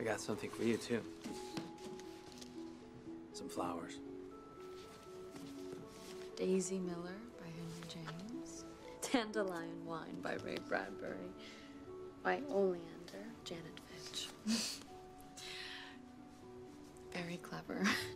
I got something for you, too. Some flowers. Daisy Miller by Henry James. Dandelion Wine by Ray Bradbury. By Oleander, Janet Fitch. Very clever.